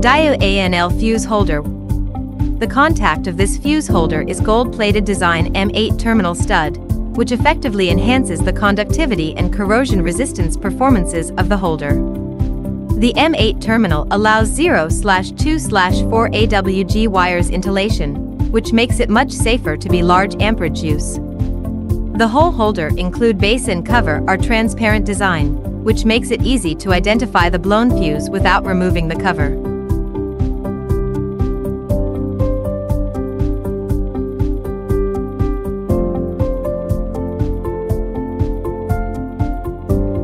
Diode ANL Fuse Holder. The contact of this fuse holder is gold-plated design M8 terminal stud, which effectively enhances the conductivity and corrosion resistance performances of the holder. The M8 terminal allows 0/2/4 AWG wires insulation, which makes it much safer to be large amperage use. The whole holder include base and cover are transparent design, which makes it easy to identify the blown fuse without removing the cover.